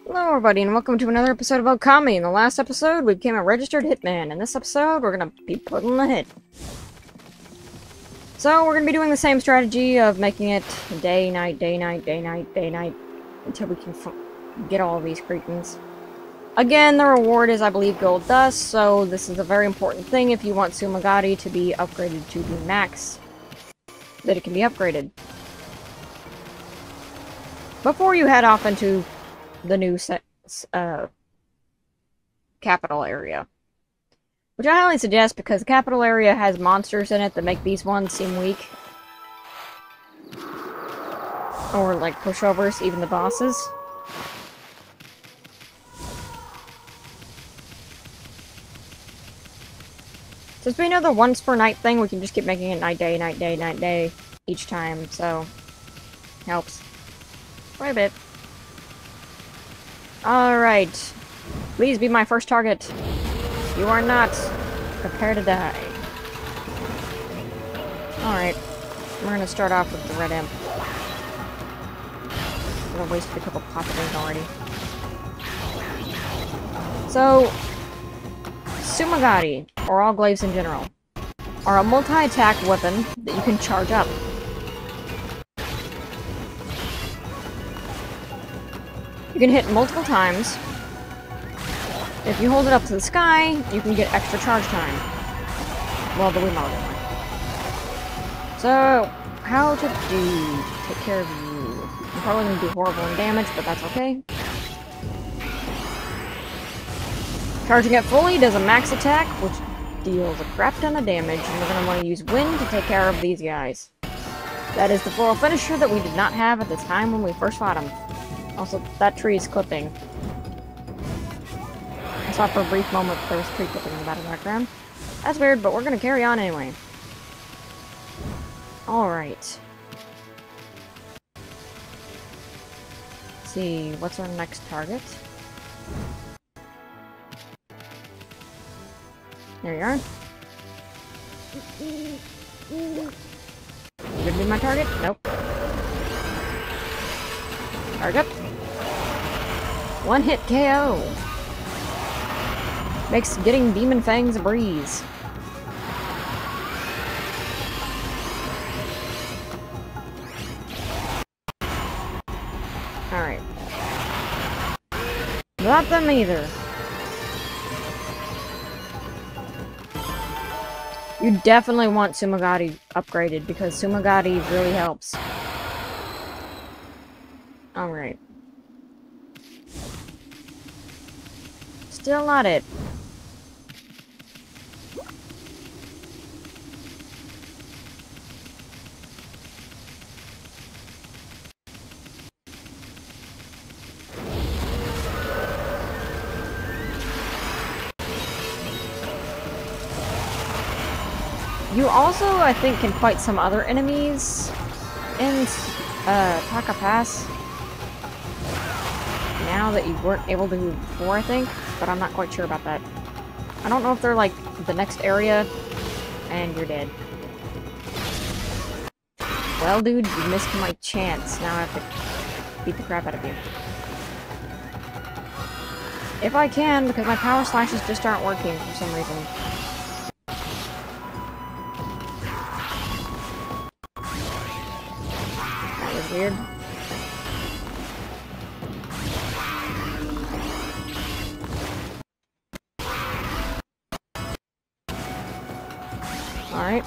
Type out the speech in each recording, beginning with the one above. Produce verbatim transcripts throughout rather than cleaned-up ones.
Hello everybody and welcome to another episode of Okami. In the last episode, we became a registered hitman. In this episode, we're gonna be putting the hit. So, we're gonna be doing the same strategy of making it day, night, day, night, day, night, day, night, until we can f get all of these cretins. Again, the reward is, I believe, gold dust, so this is a very important thing if you want Sumagati to be upgraded to the max that it can be upgraded. Before you head off into the new set, uh, capital area. Which I highly suggest because the capital area has monsters in it that make these ones seem weak. Or like pushovers, even the bosses. Since we know the once per night thing, we can just keep making it night day, night day, night day each time, so helps. Quite a bit. Alright. Please be my first target. You are not. Prepare to die. Alright. We're gonna start off with the red imp. I've wasted a couple pop-ins already. So, Sumagati, or all glaives in general, are a multi-attack weapon that you can charge up. You can hit multiple times. If you hold it up to the sky, you can get extra charge time. Well, the Wiimote anyway. So, how to do to take care of you. I'm probably going to do horrible in damage, but that's okay. Charging it fully does a max attack, which deals a crap ton of damage, and we're going to want to use wind to take care of these guys. That is the floral finisher that we did not have at the time when we first fought him. Also, that tree is clipping. I saw for a brief moment there was tree clipping in the background. That's weird, but we're gonna carry on anyway. Alright. Let's see, what's our next target? There you are. You gonna be my target? Nope. Target. One hit K O. Makes getting Demon Fangs a breeze. Alright. Not them either. You definitely want Sumagati upgraded because Sumagati really helps. Alright. Still not it. You also, I think, can fight some other enemies in uh, Taka Pass. Now that you weren't able to before, I think, but I'm not quite sure about that. I don't know if they're like the next area and you're dead. Well, dude, you missed my chance. Now I have to beat the crap out of you. If I can, because my power slashes just aren't working for some reason. That was weird. Alright.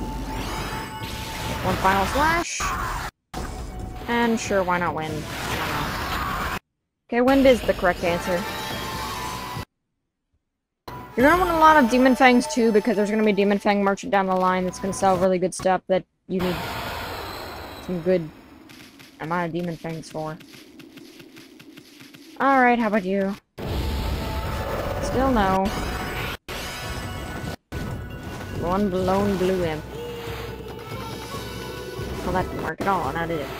One final slash. And sure, why not wind? I don't know. Okay, wind is the correct answer. You're gonna want a lot of Demon Fangs too, because there's gonna be a Demon Fang merchant down the line that's gonna sell really good stuff that you need some good amount of Demon Fangs for. Alright, how about you? Still no. One blown blue imp. Well, that didn't work at all, now did it?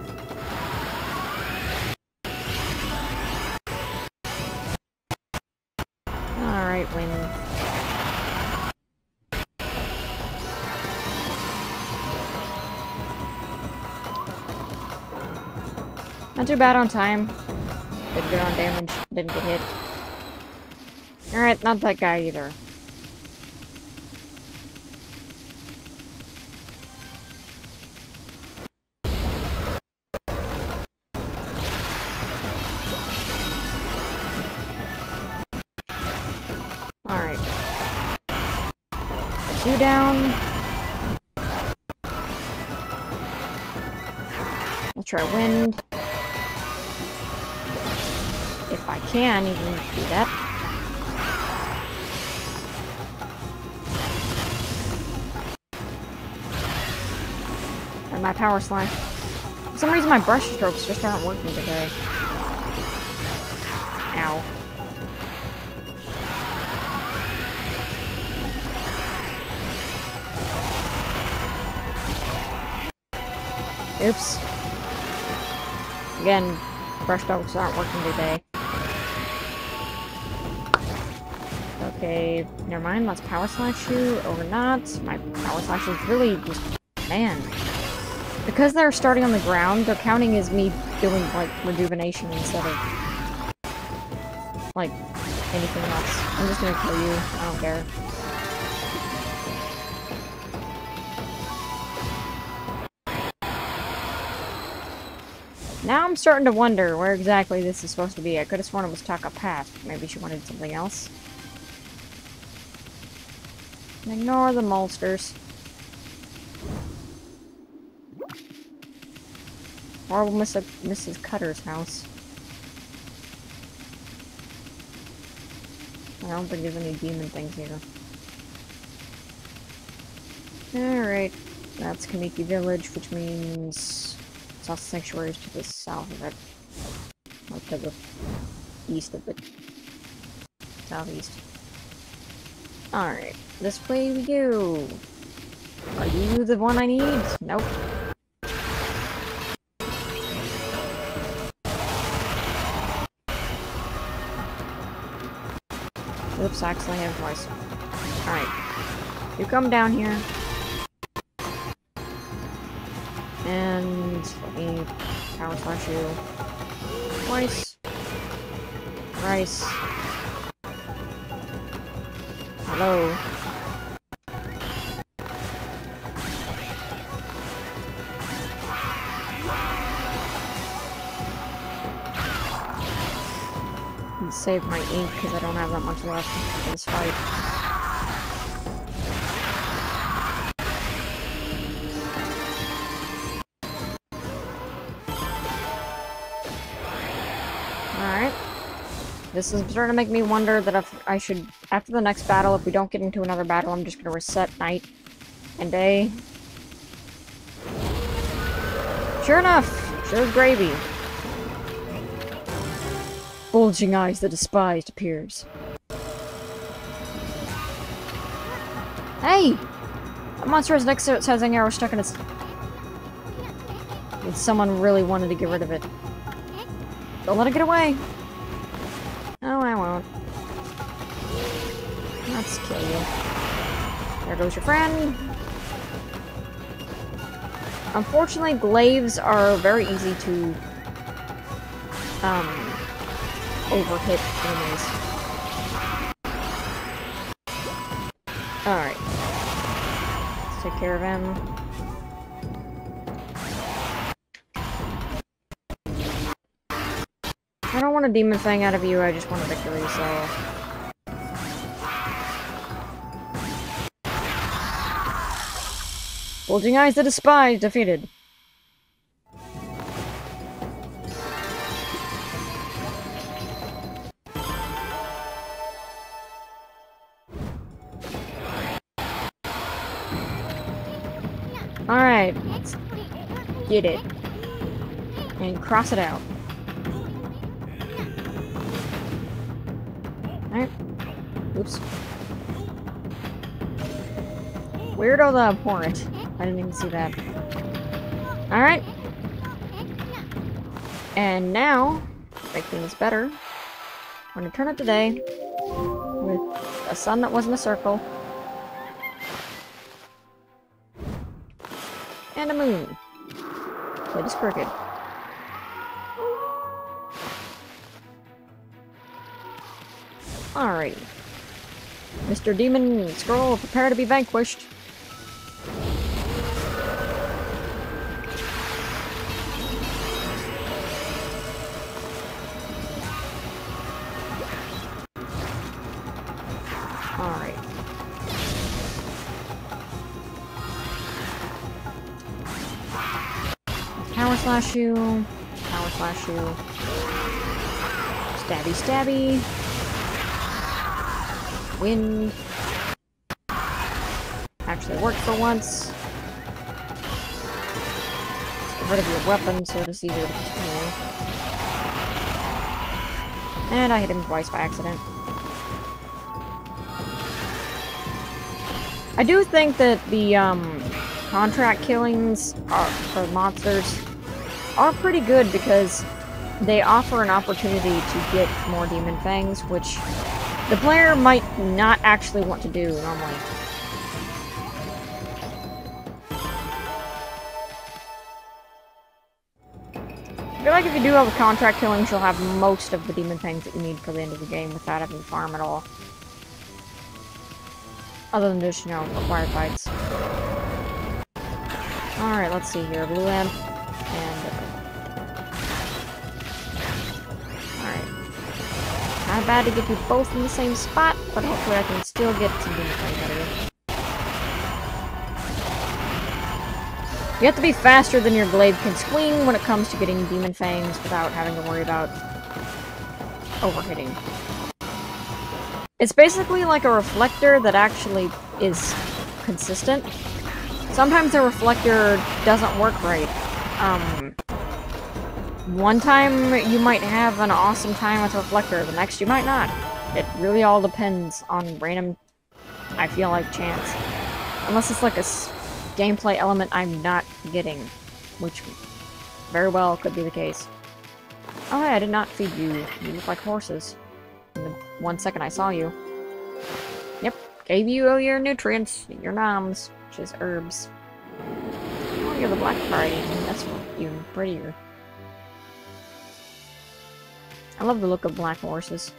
Alright, wind. Not too bad on time. Didn't get on damage. Didn't get hit. Alright, not that guy either. Alright. Two down. I'll try wind. If I can even do that. And my power slime. For some reason my brush strokes just aren't working today. Ow. Oops. Again, brush strokes aren't working today. Okay, never mind, let's power slash you, or not. My power slash is really just... man. Because they're starting on the ground, they're counting as me doing, like, rejuvenation instead of... like, anything else. I'm just gonna kill you, I don't care. Now I'm starting to wonder where exactly this is supposed to be. I could have sworn it was Taka Pass. Maybe she wanted something else. Ignore the molsters. Or we'll miss a Missus Cutter's house. I don't think there's any demon things here. Alright. That's Kamiki Village, which means... South Sanctuary is to the south of it. Or to the east of it. Southeast. Alright. This way we go. Are you the one I need? Nope. Oops, I accidentally hit him twice. Alright. You come down here. And let me power slash you. Twice. Thrice. Hello. Save my ink because I don't have that much left for this fight. Alright. This is starting to make me wonder that if I should, after the next battle, if we don't get into another battle, I'm just going to reset night and day. Sure enough, sure as gravy. Bulging eyes, the despised appears. Hey! That monster has next sizing arrow stuck in its... And someone really wanted to get rid of it. Don't let it get away! No, I won't. Let's kill you. There goes your friend. Unfortunately, glaives are very easy to... Um... overhit enemies. Alright. Let's take care of him. I don't want a demon thing out of you, I just want a victory, so... Bulging Eyes the Despised defeated. Alright, let's get it. And cross it out. Alright. Oops. Weirdo the abhorrent. I didn't even see that. Alright. And now, to make things better, I'm gonna turn it to day with a sun that wasn't a circle. And a moon. That is crooked. Alrighty. Mister Demon Scroll, prepare to be vanquished. Alright. Power slash you. Power slash you. Stabby stabby. Wind. Actually worked for once. Get rid of your weapon so it's easier to continue. And I hit him twice by accident. I do think that the um, contract killings are, for monsters are pretty good because they offer an opportunity to get more Demon Fangs, which the player might not actually want to do normally. I feel like if you do all the contract killings, you'll have most of the Demon Fangs that you need for the end of the game without having to farm at all. Other than just, you know, required fights. Alright, let's see here. Blue Lamp. And... Alright. Not bad to get you both in the same spot, but hopefully I can still get some Demon Fangs out of you. You have to be faster than your glaive can swing when it comes to getting Demon Fangs without having to worry about overhitting. It's basically like a reflector that actually is consistent. Sometimes the reflector doesn't work right. Um, one time you might have an awesome time with a reflector, the next you might not. It really all depends on random, I feel like, chance. Unless it's like a s gameplay element I'm not getting, which very well could be the case. Oh hey, I did not feed you. You look like horses. In the one second I saw you. Yep, gave you all your nutrients, your noms, which is herbs. Oh, you're the black variety. That's even prettier. I love the look of black horses.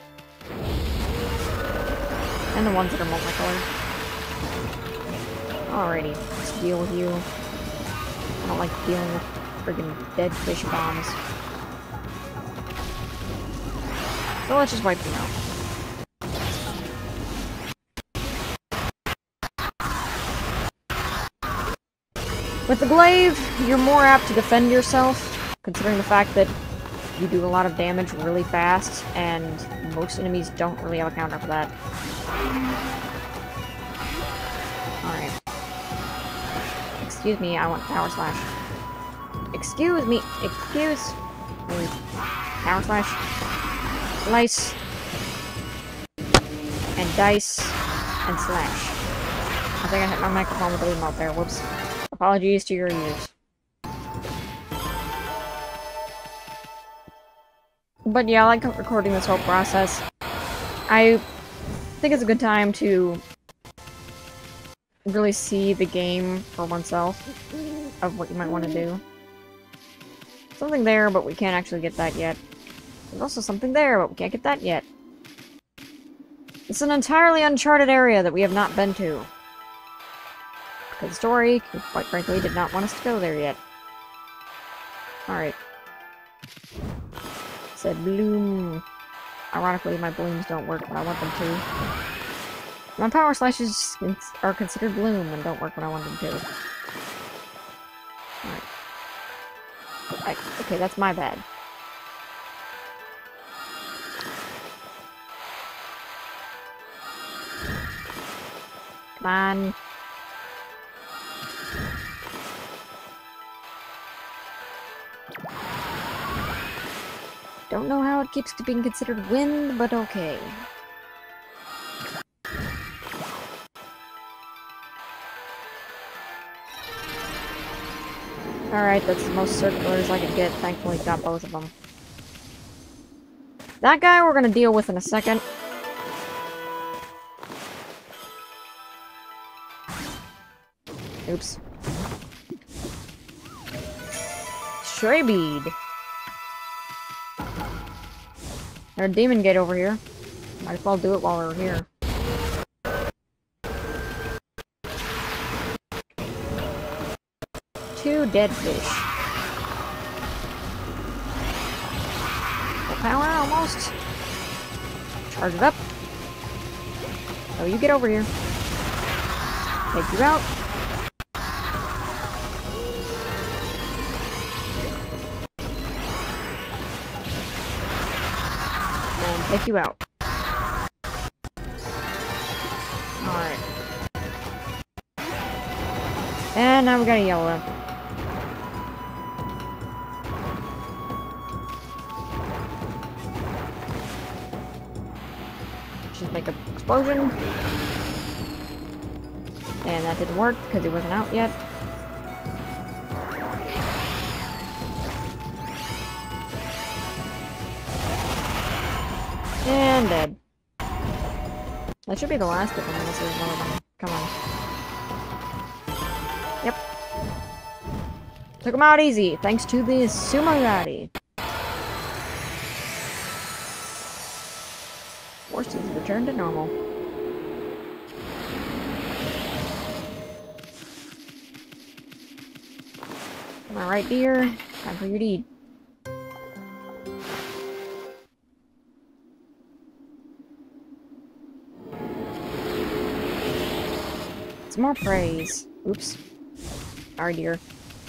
And the ones that are multicolored. Alrighty, let's deal with you. I don't like dealing with friggin' dead fish bombs. So let's just wipe them out. With the glaive, you're more apt to defend yourself, considering the fact that you do a lot of damage really fast, and most enemies don't really have a counter for that. Alright. Excuse me, I want Power Slash. Excuse me, excuse me. Power Slash. Slice. And dice. And slash. I think I hit my microphone with a remote there, whoops. Apologies to your ears. But yeah, I like recording this whole process. I think it's a good time to really see the game for oneself of what you might want to do. Something there, but we can't actually get that yet. There's also something there, but we can't get that yet. It's an entirely uncharted area that we have not been to. Because the story, quite frankly, did not want us to go there yet. Alright. Said bloom. Ironically, my blooms don't work when I want them to. My power slashes are considered bloom and don't work when I want them to. Alright. I, okay, that's my bad. Come on. Don't know how it keeps being considered wind, but okay. Alright, that's the most circulars I could get. Thankfully, got both of them. That guy we're gonna deal with in a second. Oops. Stray bead. There's a demon gate over here. Might as well do it while we're here. Two dead fish. Full power, almost. Charge it up. Oh, you get over here. Take you out. And take you out. Alright. And now we got a yellow. Just make an explosion. And that didn't work because he wasn't out yet. And dead. That should be the last of them unless there's another one. Come on. Yep. Took him out easy, thanks to the Sumagati. Forces return to normal. Alright, dear. Time for your deed. Some more praise. Oops. Sorry, dear.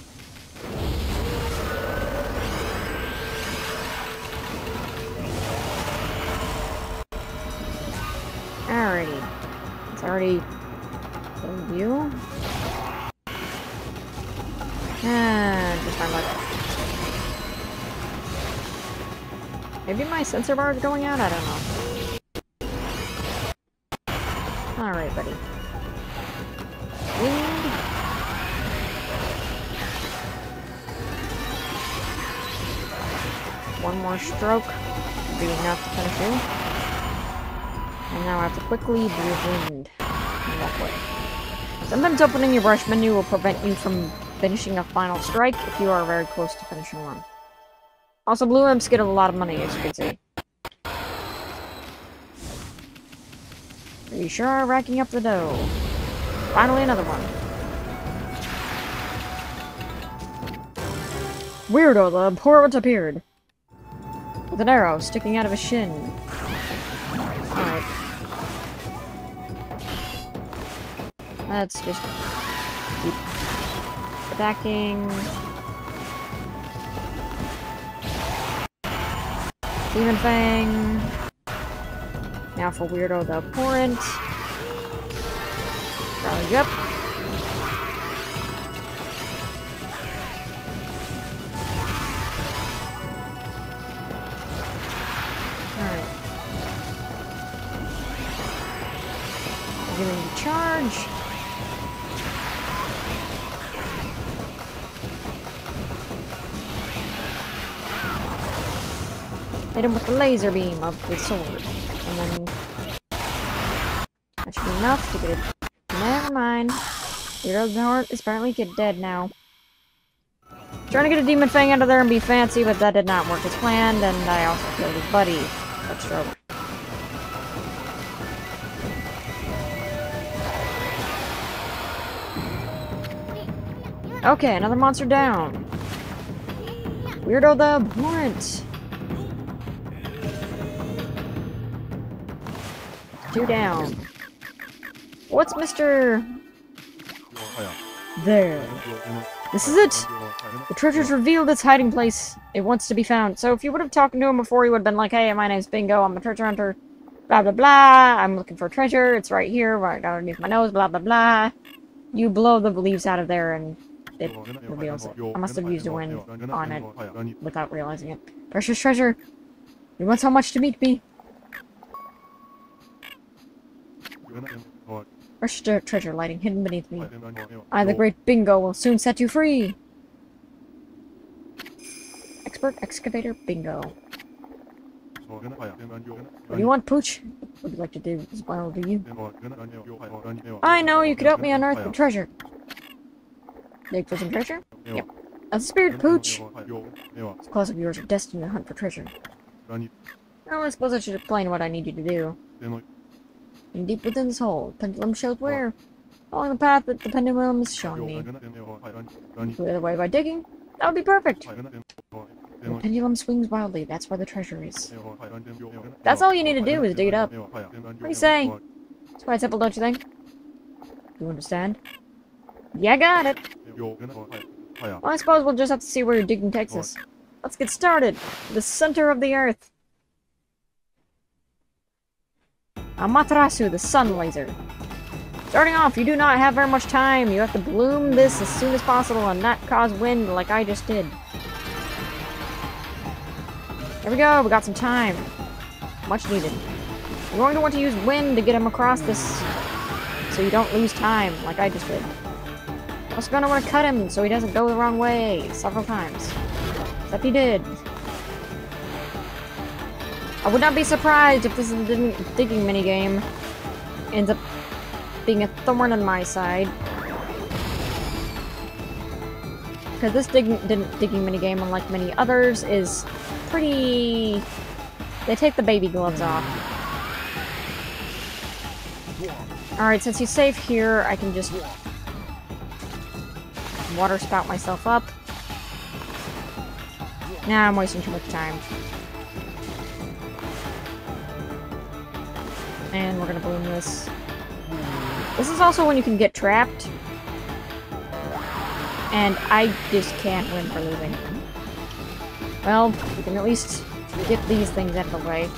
Alrighty. It's already in view. And just my luck. Maybe my sensor bar is going out? I don't know. Alright, buddy. Wind. One more stroke would be enough to finish you. And now I have to quickly breathe wind and walk away. Sometimes opening your brush menu will prevent you from finishing a final strike if you are very close to finishing one. Also, blue imps get a lot of money, as you can see. We sure are racking up the dough. Finally, another one. Weirdo, the abhorrent appeared. With an arrow sticking out of his shin. Alright. Let's just keep attacking. Demon Fang. Now for Weirdo the Abhorrent. Charge up. Alright. Giving the charge. Hit him with the laser beam of the sword. And then that should be enough to get it. Never mind. Weirdo the Heart is apparently get dead now. Trying to get a Demon Fang out of there and be fancy, but that did not work as planned, and I also killed his buddy. That's trouble. Okay, another monster down. Weirdo the Abhorrent. Two down. What's Mister There? This is it! The treasure's revealed its hiding place. It wants to be found. So if you would have talked to him before, he would have been like, hey, my name's Bingo, I'm a treasure hunter, blah blah blah, I'm looking for treasure, it's right here, right underneath my nose, blah blah blah. You blow the leaves out of there and it reveals it. I must have used a wind on it without realizing it. Precious treasure! You want so much to meet me? Precious treasure lighting hidden beneath me. I, the great Bingo, will soon set you free! Expert excavator Bingo. What do you want, Pooch? Would you like to do as well, do you? I know, you could help me unearth the treasure. Dig for some treasure? Yep. That's the spirit, Pooch! These claws of yours are destined to hunt for treasure. Well, I suppose I should explain what I need you to do. And deep within this hole, pendulum shows where. Following the path that the pendulum is showing me. Clear the way by digging. That would be perfect. The pendulum swings wildly. That's where the treasure is. That's all you need to do is dig it up. What do you say? It's quite simple, don't you think? You understand? Yeah, got it. Well, I suppose we'll just have to see where your digging takes us. Let's get started. The center of the earth. Amaterasu, the sun laser. Starting off, you do not have very much time. You have to bloom this as soon as possible and not cause wind like I just did. There we go, we got some time. Much needed. You're going to want to use wind to get him across this so you don't lose time like I just did. You're also going to want to cut him so he doesn't go the wrong way several times. Except he did. I would not be surprised if this is a digging minigame ends up being a thorn on my side. Because this dig digging minigame, unlike many others, is pretty... They take the baby gloves off. Alright, since he's safe here, I can just water spout myself up. Nah, I'm wasting too much time. And we're gonna bloom this. This is also when you can get trapped. And I just can't win for losing. Well, we can at least get these things out of the way.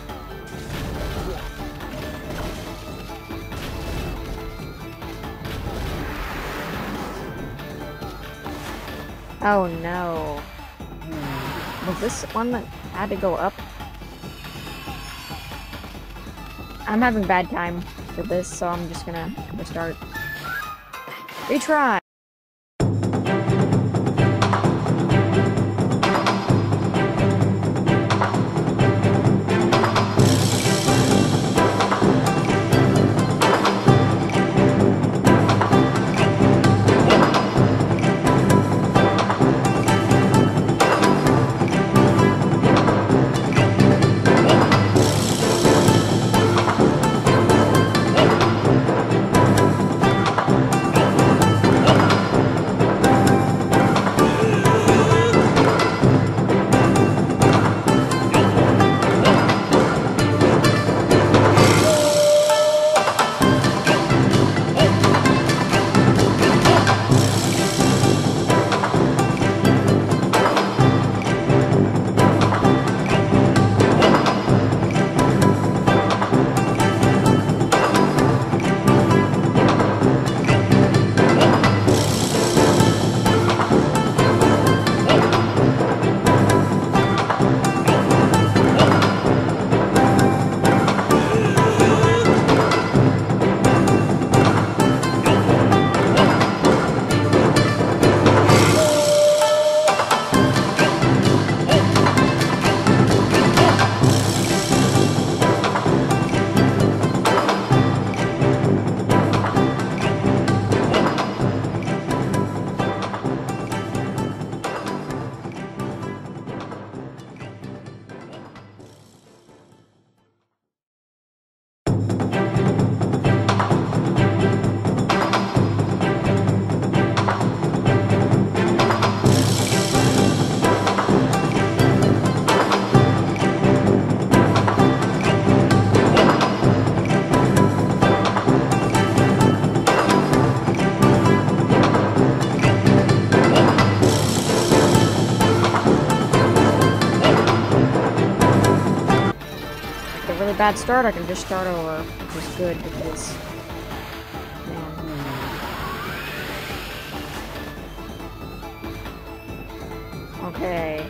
Oh no. Was this one that had to go up? I'm having bad time with this, so I'm just gonna restart. Retry! Bad start, I can just start over, which is good because, man. Okay.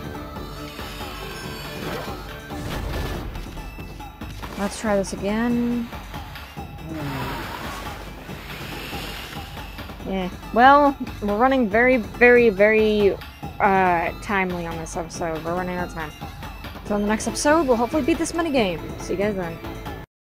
Let's try this again. Yeah. Well, we're running very, very, very uh, timely on this episode. We're running out of time. So in the next episode, we'll hopefully beat this minigame. See you guys then.